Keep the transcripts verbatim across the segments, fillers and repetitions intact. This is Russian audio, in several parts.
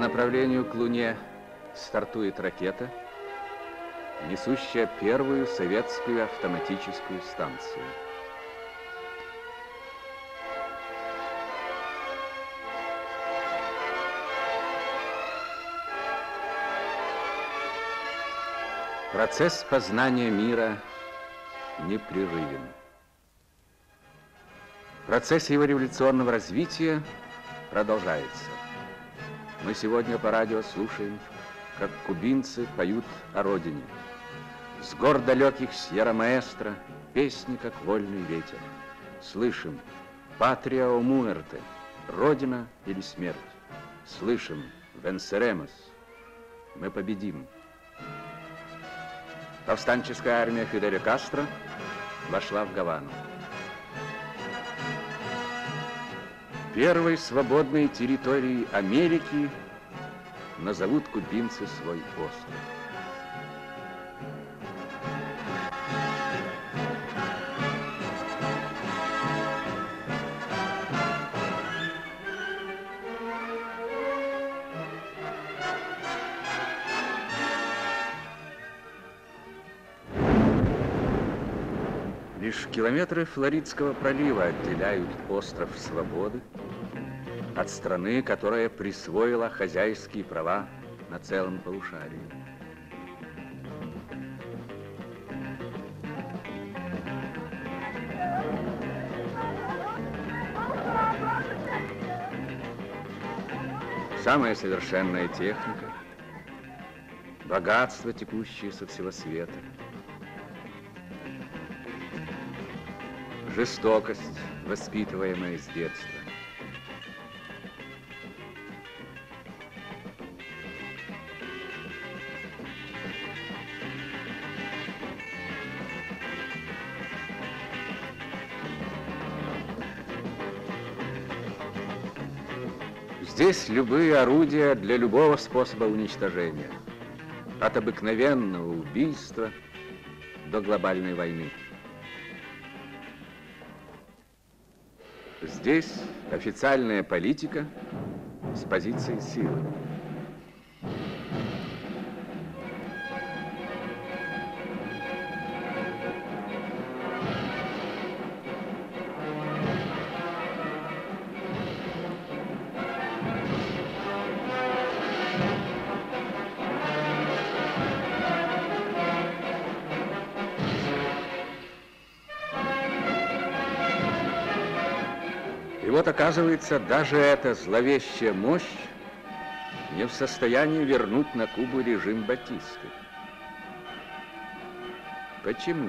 направлению к Луне стартует ракета, несущая первую советскую автоматическую станцию. Процесс познания мира непрерывен. Процесс его революционного развития продолжается. Мы сегодня по радио слушаем, как кубинцы поют о родине. С гор далеких Сьерра-Маэстро песни, как вольный ветер. Слышим «Патрия о муэрте», «Родина или смерть». Слышим «Венсеремос», «Мы победим». Повстанческая армия Фиделя Кастро вошла в Гавану. Первой свободной территорией Америки назовут кубинцы свой остров. Лишь километры Флоридского пролива отделяют остров Свободы от страны, которая присвоила хозяйские права на целом полушарии. Самая совершенная техника, богатство, текущее со всего света, жестокость, воспитываемая с детства. Здесь любые орудия для любого способа уничтожения, от обыкновенного убийства до глобальной войны. Здесь официальная политика с позиции силы. И вот, оказывается, даже эта зловещая мощь не в состоянии вернуть на Кубу режим Батисты. Почему?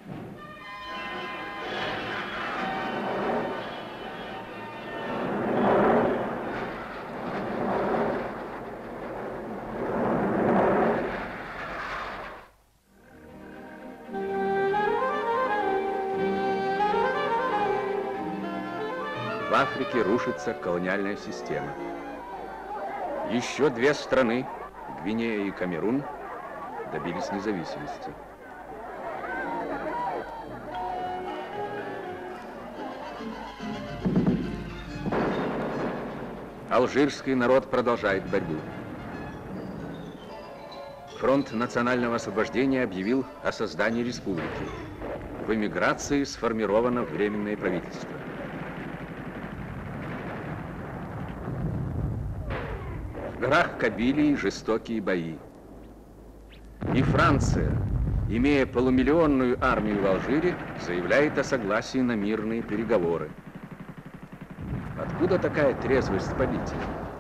В Африке рушится колониальная система. Еще две страны, Гвинея и Камерун, добились независимости. Алжирский народ продолжает борьбу. Фронт национального освобождения объявил о создании республики. В эмиграции сформировано временное правительство. В горах Кабилии жестокие бои. И Франция, имея полумиллионную армию в Алжире, заявляет о согласии на мирные переговоры. Откуда такая трезвость политики?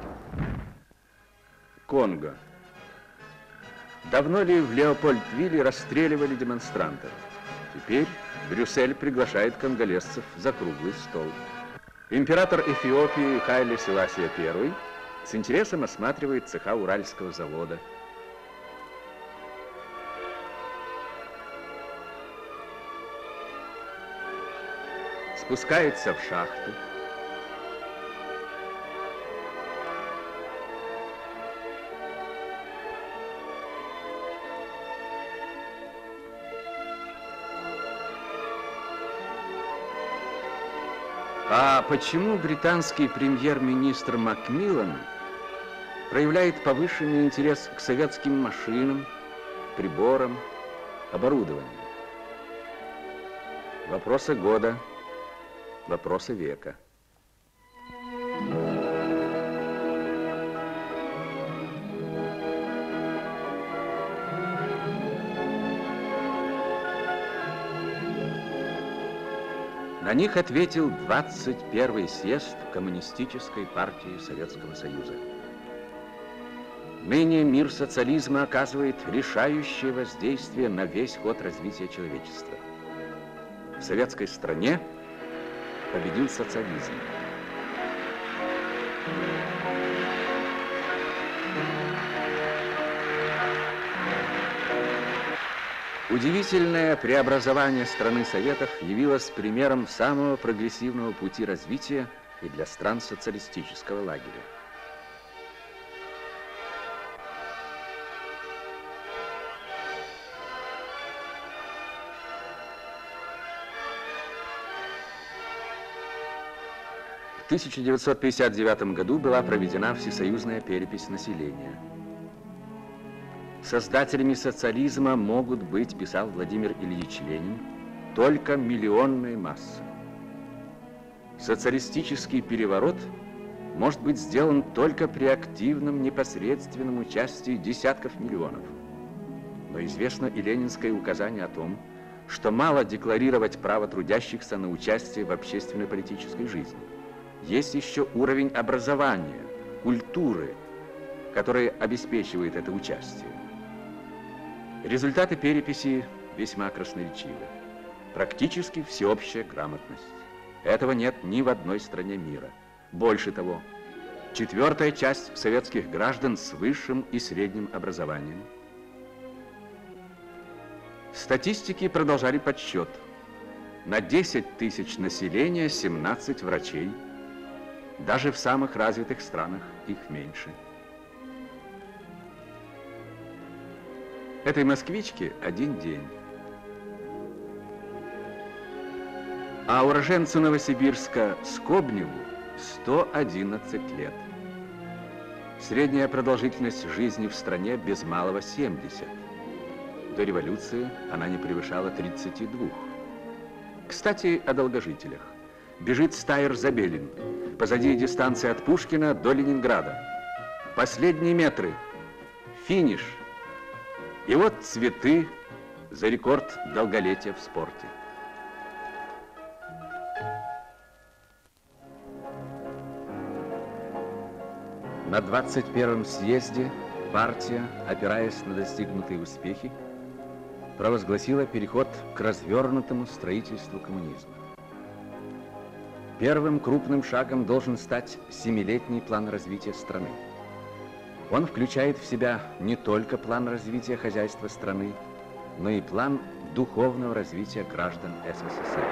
Конго. Давно ли в Леопольдвилле расстреливали демонстрантов? Теперь Брюссель приглашает конголезцев за круглый стол. Император Эфиопии Хайле Селасия Первый с интересом осматривает цеха Уральского завода. Спускается в шахту. А почему британский премьер-министр Макмиллан проявляет повышенный интерес к советским машинам, приборам, оборудованию. Вопросы года, вопросы века. На них ответил двадцать первый съезд Коммунистической партии Советского Союза. Ныне мир социализма оказывает решающее воздействие на весь ход развития человечества. В советской стране победил социализм. Удивительное преобразование страны Советов явилось примером самого прогрессивного пути развития и для стран социалистического лагеря. В тысяча девятьсот пятьдесят девятом году была проведена всесоюзная перепись населения. Создателями социализма могут быть, писал Владимир Ильич Ленин, только миллионные массы. Социалистический переворот может быть сделан только при активном непосредственном участии десятков миллионов. Но известно и ленинское указание о том, что мало декларировать право трудящихся на участие в общественно-политической жизни. Есть еще уровень образования, культуры, который обеспечивает это участие. Результаты переписи весьма красноречивы. Практически всеобщая грамотность. Этого нет ни в одной стране мира. Больше того, четвертая часть советских граждан с высшим и средним образованием. Статистики продолжали подсчет. На десять тысяч населения семнадцать врачей. Даже в самых развитых странах их меньше. Этой москвичке один день. А уроженцу Новосибирска Скобневу сто одиннадцать лет. Средняя продолжительность жизни в стране без малого семьдесят. До революции она не превышала тридцати двух. Кстати, о долгожителях. Бежит Стайер-Забелин. Позади дистанции от Пушкина до Ленинграда. Последние метры. Финиш. И вот цветы за рекорд долголетия в спорте. На двадцать первом съезде партия, опираясь на достигнутые успехи, провозгласила переход к развернутому строительству коммунизма. Первым крупным шагом должен стать семилетний план развития страны. Он включает в себя не только план развития хозяйства страны, но и план духовного развития граждан СССР.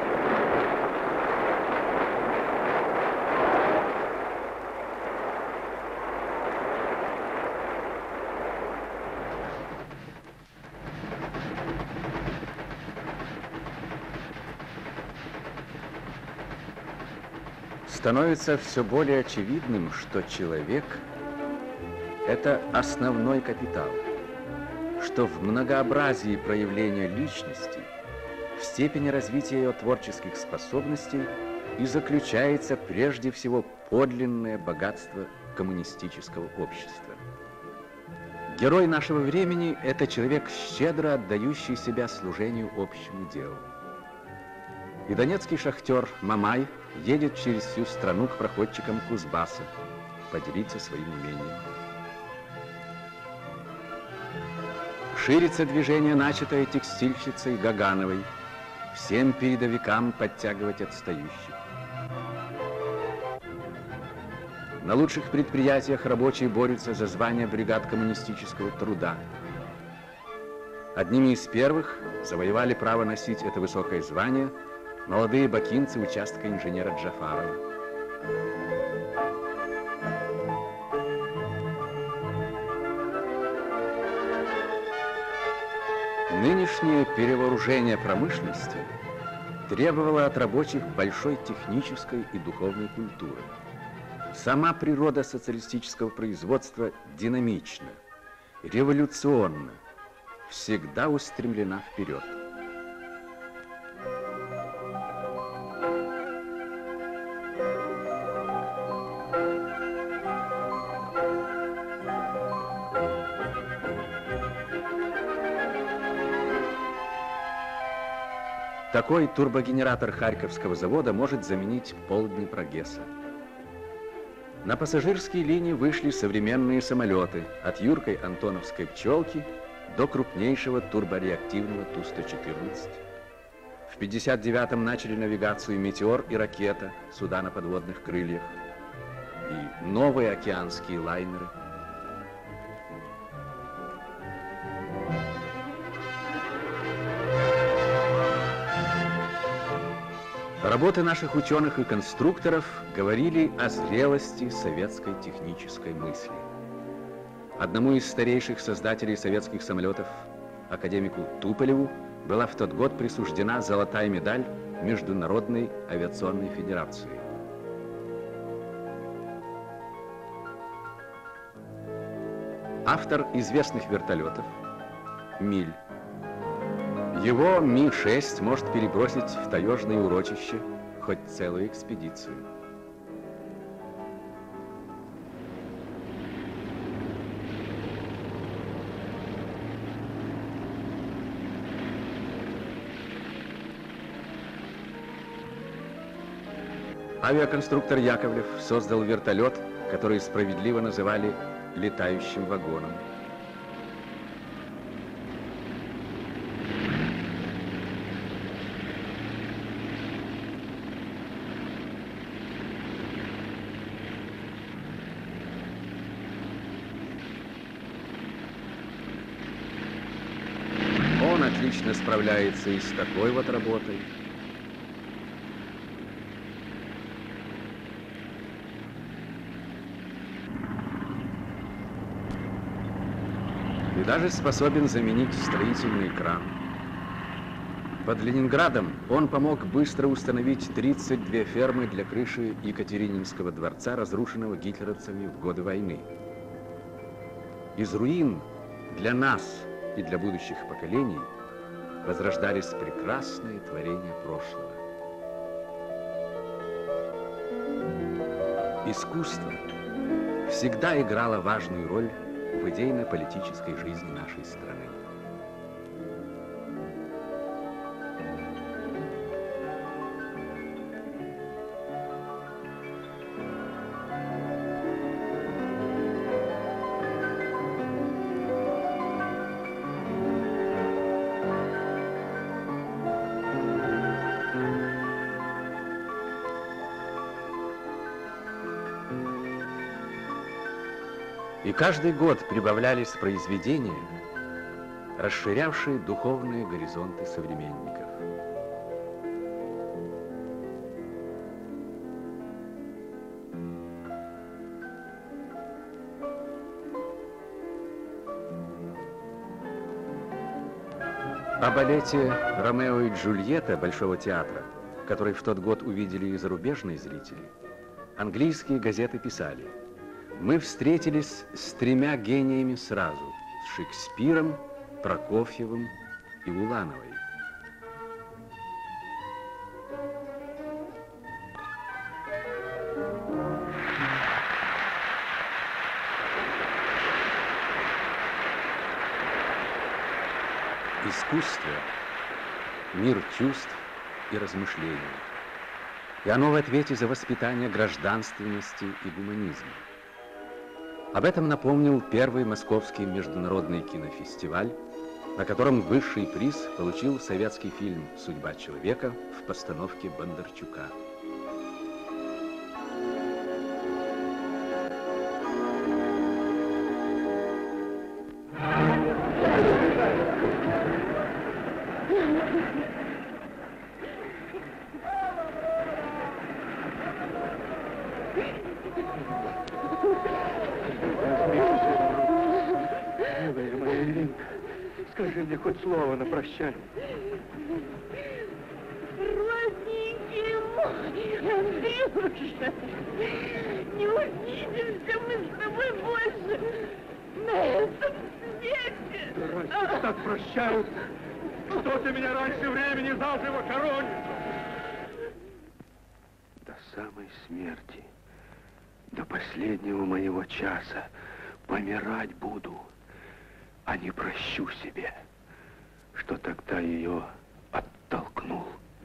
Становится все более очевидным, что человек – это основной капитал, что в многообразии проявления личности, в степени развития ее творческих способностей и заключается прежде всего подлинное богатство коммунистического общества. Герой нашего времени – это человек, щедро отдающий себя служению общему делу. И донецкий шахтер Мамай едет через всю страну к проходчикам Кузбасса поделиться своим умением. Ширится движение, начатое текстильщицей Гагановой, всем передовикам подтягивать отстающих. На лучших предприятиях рабочие борются за звание бригад коммунистического труда. Одними из первых завоевали право носить это высокое звание молодые бакинцы участка инженера Джафарова. Нынешнее перевооружение промышленности требовало от рабочих большой технической и духовной культуры. Сама природа социалистического производства динамична, революционна, всегда устремлена вперед. Такой турбогенератор Харьковского завода может заменить полдни прогресса. На пассажирские линии вышли современные самолеты от юркой антоновской «Пчелки» до крупнейшего турбореактивного Ту сто четырнадцать. В пятьдесят девятом начали навигацию «Метеор» и «Ракета», суда на подводных крыльях, и новые океанские лайнеры. Работы наших ученых и конструкторов говорили о зрелости советской технической мысли. Одному из старейших создателей советских самолетов, академику Туполеву, была в тот год присуждена золотая медаль Международной авиационной федерации. Автор известных вертолетов Миль. Его Ми шесть может перебросить в таежное урочище хоть целую экспедицию. Авиаконструктор Яковлев создал вертолет, который справедливо называли летающим вагоном. Он отлично справляется и с такой вот работой. И даже способен заменить строительный кран. Под Ленинградом он помог быстро установить тридцать две фермы для крыши Екатерининского дворца, разрушенного гитлеровцами в годы войны. Из руин для нас и для будущих поколений возрождались прекрасные творения прошлого. Искусство всегда играло важную роль в идейно-политической жизни нашей страны. И каждый год прибавлялись произведения, расширявшие духовные горизонты современников. О балете «Ромео и Джульетта» Большого театра, который в тот год увидели и зарубежные зрители, английские газеты писали: «Мы встретились с тремя гениями сразу, с Шекспиром, Прокофьевым и Улановой». Искусство – мир чувств и размышлений. И оно в ответе за воспитание гражданственности и гуманизма. Об этом напомнил первый московский международный кинофестиваль, на котором высший приз получил советский фильм «Судьба человека» в постановке Бондарчука. Скажи мне хоть слово на прощание. Родненький мой! Андрюша, не увидимся мы с тобой больше на этом свете. Раньше так прощаются. Кто ты меня раньше времени знал, его хоронит? До самой смерти, до последнего моего часа помирать буду, а не прощу себе, что тогда ее оттолкнул.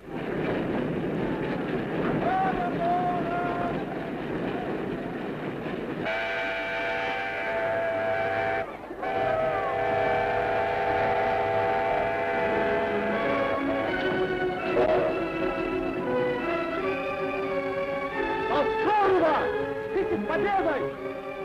С победой!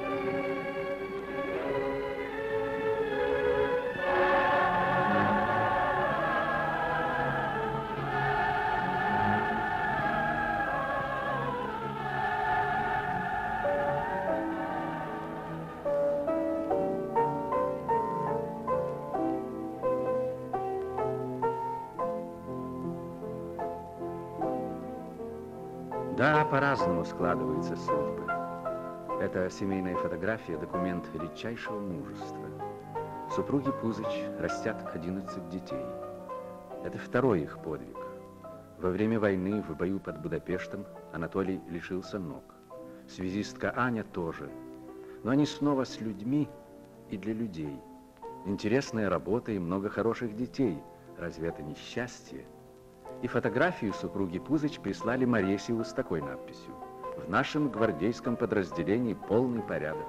Да, по-разному складываются судьбы. Эта семейная фотография – документ редчайшего мужества. Супруги Пузыч растят одиннадцать детей. Это второй их подвиг. Во время войны в бою под Будапештом Анатолий лишился ног. Связистка Аня тоже. Но они снова с людьми и для людей. Интересная работа и много хороших детей. Разве это не счастье? И фотографию супруги Пузыч прислали Моресьеву с такой надписью: «В нашем гвардейском подразделении полный порядок».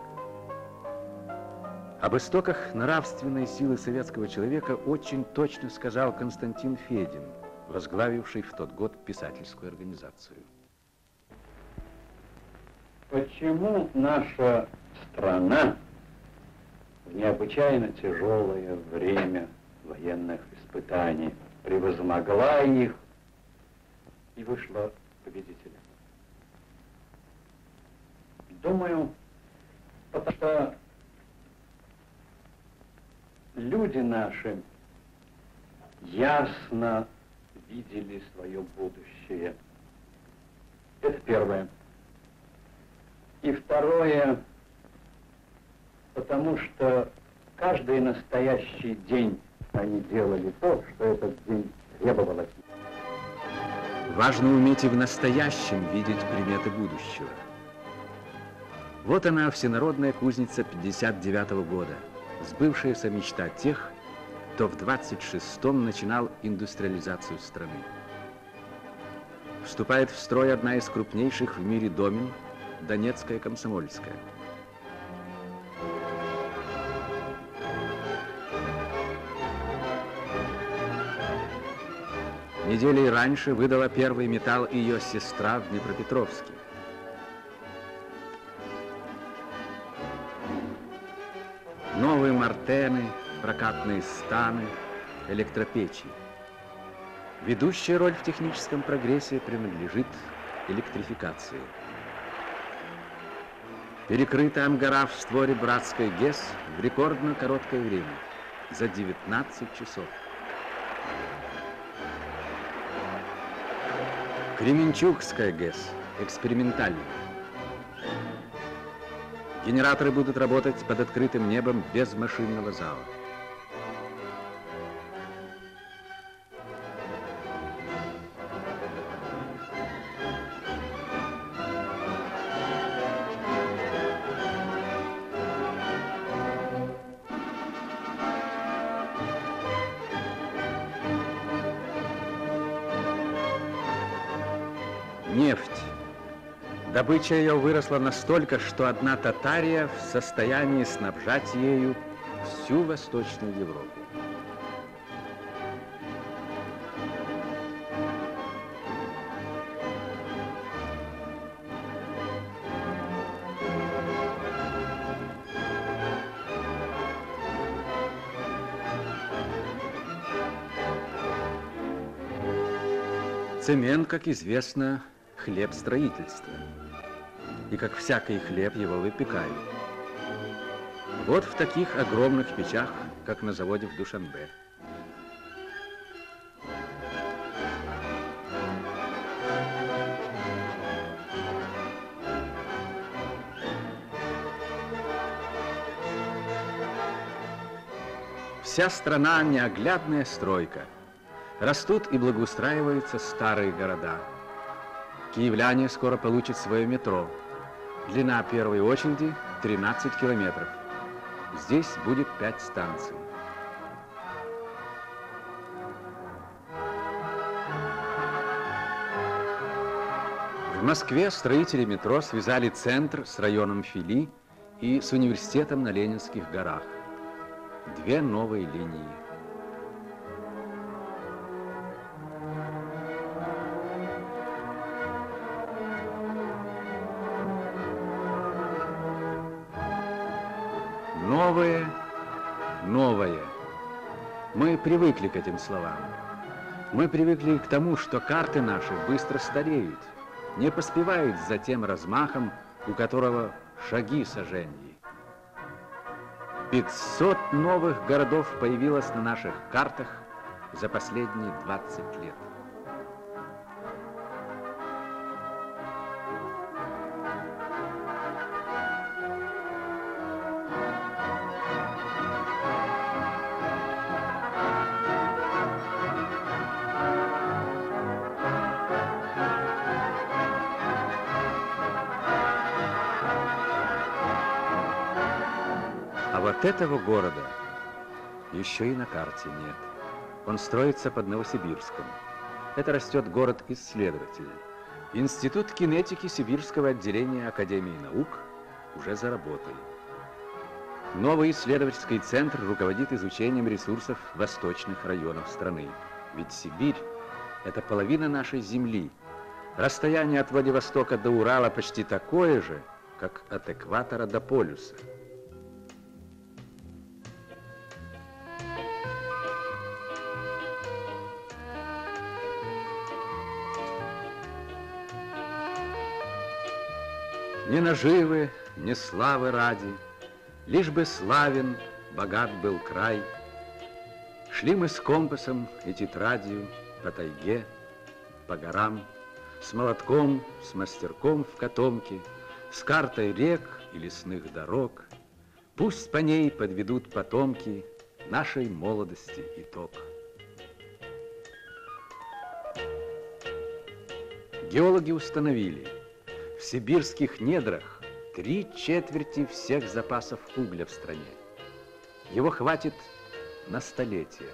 Об истоках нравственной силы советского человека очень точно сказал Константин Федин, возглавивший в тот год писательскую организацию. Почему наша страна в необычайно тяжелое время военных испытаний превозмогла их и вышла победителем? Думаю, потому что люди наши ясно видели свое будущее. Это первое. И второе, потому что каждый настоящий день они делали то, что этот день требовал от них. Важно уметь и в настоящем видеть приметы будущего. Вот она, всенародная кузница пятьдесят девятого года, сбывшаяся мечта тех, кто в двадцать шестом начинал индустриализацию страны. Вступает в строй одна из крупнейших в мире домен – Донецкая Комсомольская. Неделей раньше выдала первый металл ее сестра в Днепропетровске. Новые мартены, прокатные станы, электропечи. Ведущая роль в техническом прогрессе принадлежит электрификации. Перекрыта Амгара в створе братской ГЭС в рекордно короткое время, за девятнадцать часов. Кременчугская ГЭС, экспериментальная. Генераторы будут работать под открытым небом без машинного зала. Нефть. Добыча ее выросла настолько, что одна Татария в состоянии снабжать ею всю Восточную Европу. Цемент, как известно, хлеб строительства. И как всякий хлеб его выпекают. Вот в таких огромных печах, как на заводе в Душанбе. Вся страна неоглядная стройка. Растут и благоустраиваются старые города. Киевляне скоро получат свое метро. Длина первой очереди тринадцать километров. Здесь будет пять станций. В Москве строители метро связали центр с районом Фили и с университетом на Ленинских горах. Две новые линии. Новое, новое. Мы привыкли к этим словам. Мы привыкли к тому, что карты наши быстро стареют, не поспевают за тем размахом, у которого шаги сожженьи. пятьсот новых городов появилось на наших картах за последние двадцать лет. А вот этого города еще и на карте нет. Он строится под Новосибирском. Это растет город-исследователь. Институт кинетики Сибирского отделения Академии наук уже заработал. Новый исследовательский центр руководит изучением ресурсов восточных районов страны. Ведь Сибирь – это половина нашей земли. Расстояние от Владивостока до Урала почти такое же, как от экватора до полюса. Ни наживы, ни славы ради, лишь бы славен, богат был край. Шли мы с компасом и тетрадью по тайге, по горам, с молотком, с мастерком в котомке, с картой рек и лесных дорог. Пусть по ней подведут потомки нашей молодости итог. Геологи установили, в сибирских недрах три четверти всех запасов угля в стране. Его хватит на столетие.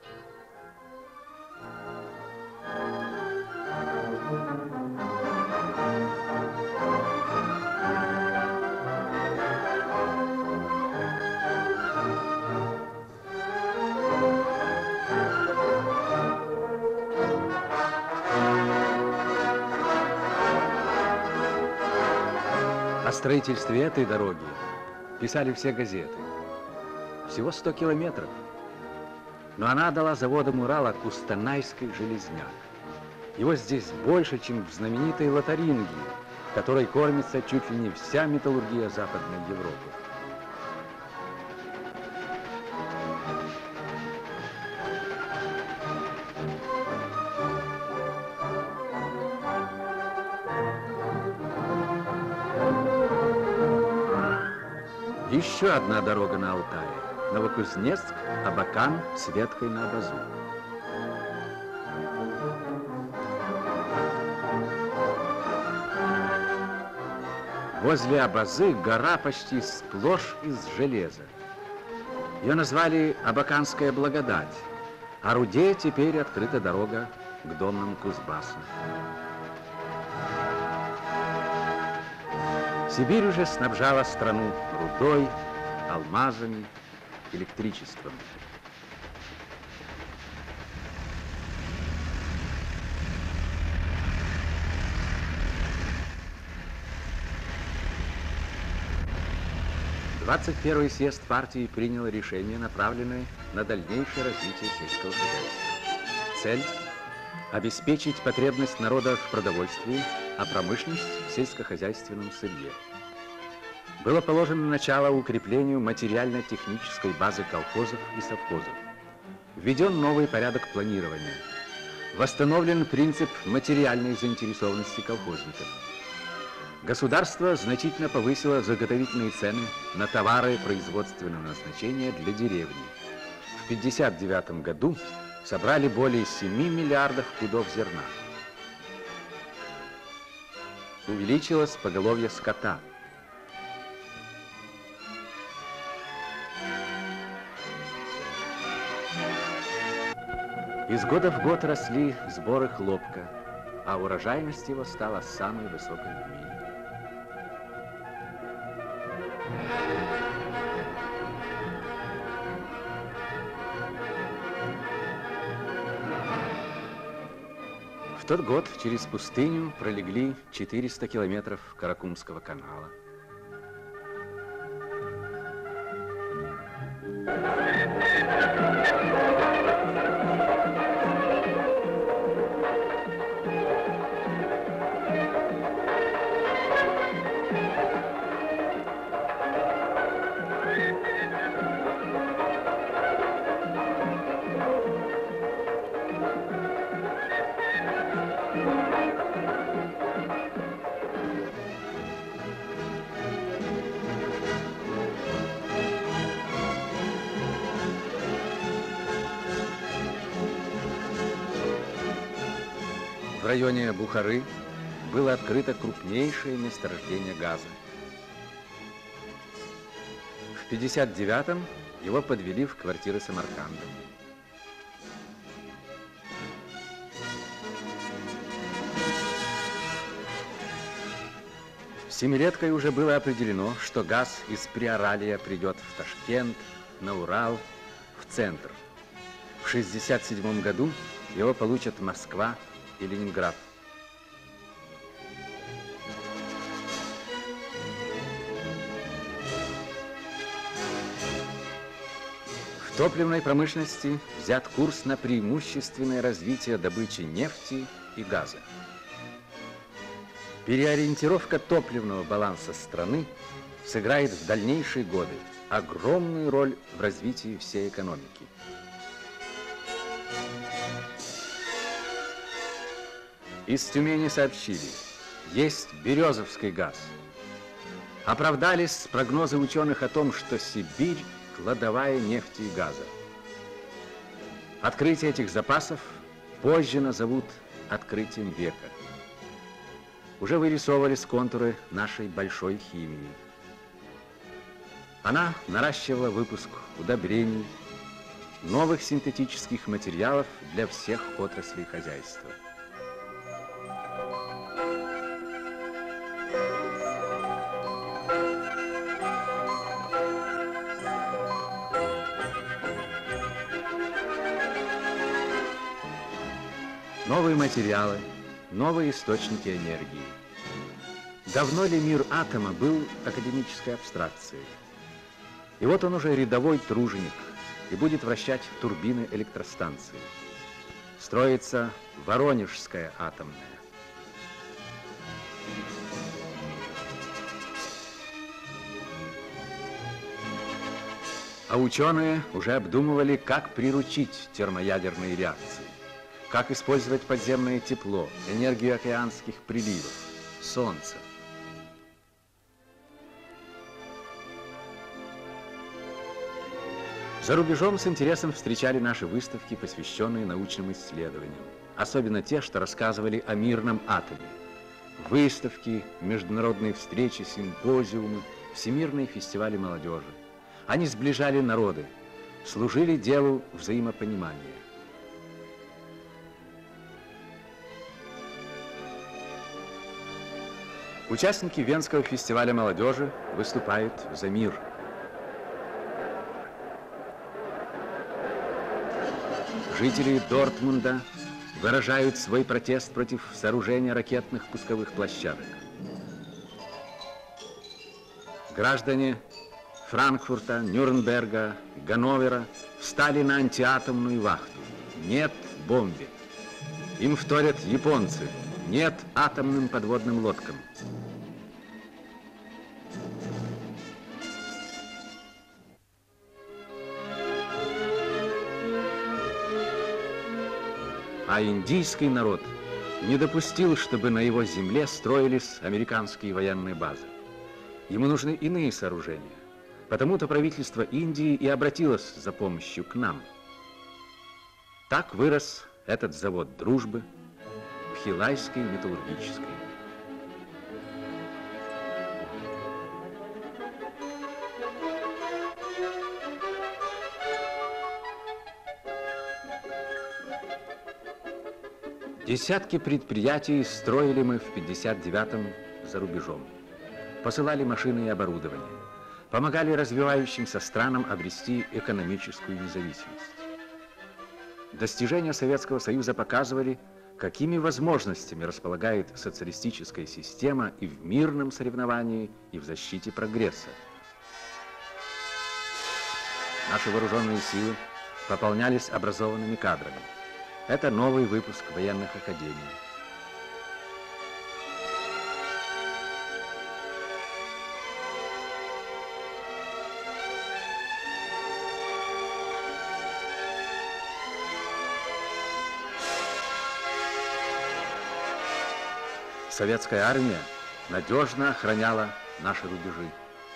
О строительстве этой дороги писали все газеты. Всего сто километров. Но она дала заводам Урала Кустанайский железняк. Его здесь больше, чем в знаменитой Лотарингии, которой кормится чуть ли не вся металлургия Западной Европы. Еще одна дорога на Алтае. Новокузнецк, Абакан с веткой на Абазу. Возле Абазы гора почти сплошь из железа. Ее назвали Абаканская благодать, а Руде теперь открыта дорога к Донному Кузбассу. Сибирь уже снабжала страну рудой, алмазами, электричеством. двадцать первый съезд партии принял решение, направленное на дальнейшее развитие сельского хозяйства. Цель – обеспечить потребность народа в продовольствии, а промышленность в сельскохозяйственном сырье. Было положено начало укреплению материально-технической базы колхозов и совхозов. Введен новый порядок планирования. Восстановлен принцип материальной заинтересованности колхозников. Государство значительно повысило заготовительные цены на товары производственного назначения для деревни. В пятьдесят девятом году собрали более семи миллиардов пудов зерна. Увеличилось поголовье скота. Из года в год росли сборы хлопка, а урожайность его стала самой высокой в мире. В тот год через пустыню пролегли четыреста километров Каракумского канала. В районе Бухары было открыто крупнейшее месторождение газа. В пятьдесят девятом его подвели в квартиры Самарканда. Семилеткой уже было определено, что газ из Приоралия придет в Ташкент, на Урал, в центр. В шестьдесят седьмом году его получат Москва и Ленинград. В топливной промышленности взят курс на преимущественное развитие добычи нефти и газа. Переориентировка топливного баланса страны сыграет в дальнейшие годы огромную роль в развитии всей экономики. Из Тюмени сообщили, есть березовский газ. Оправдались прогнозы ученых о том, что Сибирь – кладовая нефти и газа. Открытие этих запасов позже назовут открытием века. Уже вырисовывались контуры нашей большой химии. Она наращивала выпуск удобрений, новых синтетических материалов для всех отраслей хозяйства. Новые материалы, новые источники энергии. Давно ли мир атома был академической абстракцией? И вот он уже рядовой труженик и будет вращать турбины электростанции. Строится Воронежская атомная. А ученые уже обдумывали, как приручить термоядерные реакции. Как использовать подземное тепло, энергию океанских приливов, солнце. За рубежом с интересом встречали наши выставки, посвященные научным исследованиям. Особенно те, что рассказывали о мирном атоме. Выставки, международные встречи, симпозиумы, всемирные фестивали молодежи. Они сближали народы, служили делу взаимопонимания. Участники Венского фестиваля молодежи выступают за мир. Жители Дортмунда выражают свой протест против сооружения ракетных пусковых площадок. Граждане Франкфурта, Нюрнберга, Ганновера встали на антиатомную вахту. Нет бомбе. Им вторят японцы. Нет атомным подводным лодкам. А индийский народ не допустил, чтобы на его земле строились американские военные базы. Ему нужны иные сооружения. Потому-то правительство Индии и обратилось за помощью к нам. Так вырос этот завод дружбы Бхилайской металлургической. Десятки предприятий строили мы в пятьдесят девятом за рубежом. Посылали машины и оборудование. Помогали развивающимся странам обрести экономическую независимость. Достижения Советского Союза показывали, какими возможностями располагает социалистическая система и в мирном соревновании, и в защите прогресса. Наши вооруженные силы пополнялись образованными кадрами. Это новый выпуск военных академий. Советская армия надежно охраняла наши рубежи.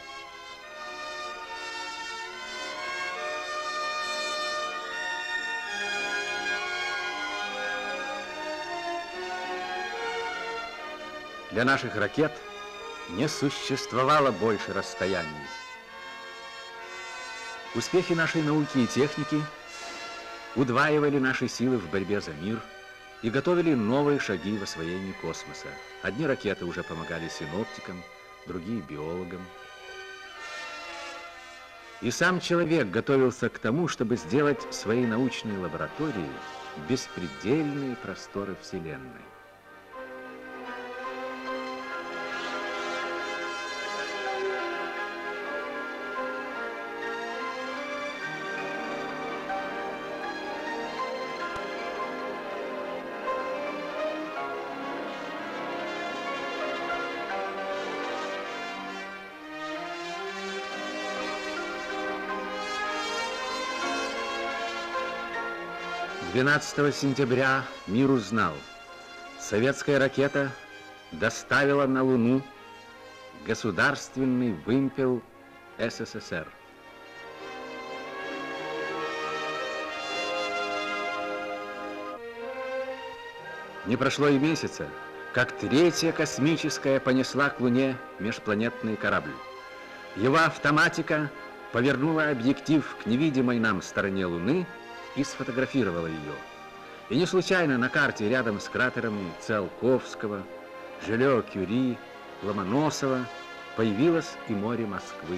Для наших ракет не существовало больше расстояний. Успехи нашей науки и техники удваивали наши силы в борьбе за мир и готовили новые шаги в освоении космоса. Одни ракеты уже помогали синоптикам, другие — биологам. И сам человек готовился к тому, чтобы сделать своей научной лаборатории беспредельные просторы Вселенной. двенадцатого сентября мир узнал, советская ракета доставила на Луну государственный вымпел СССР. Не прошло и месяца, как третья космическая понесла к Луне межпланетный корабль. Его автоматика повернула объектив к невидимой нам стороне Луны и сфотографировала ее. И не случайно на карте рядом с кратерами Циолковского, Жильо-Кюри, Ломоносова появилось и море Москвы.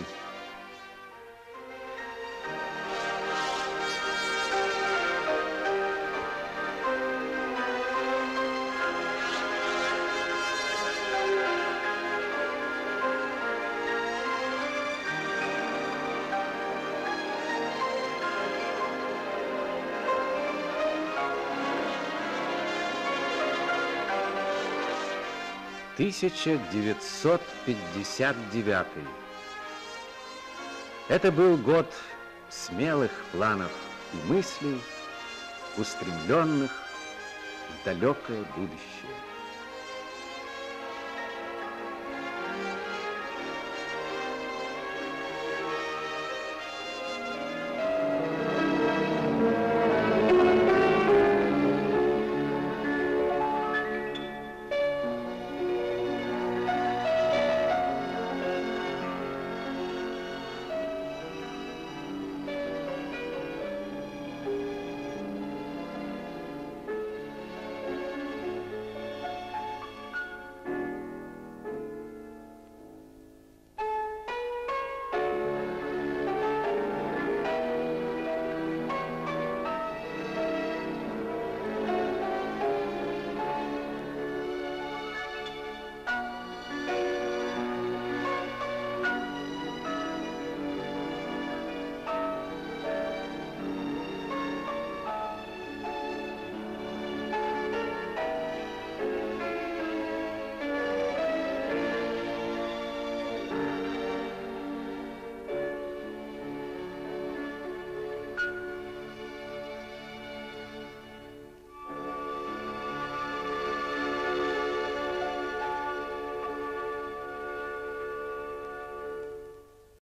тысяча девятьсот пятьдесят девятый. Это был год смелых планов и мыслей, устремленных в далекое будущее.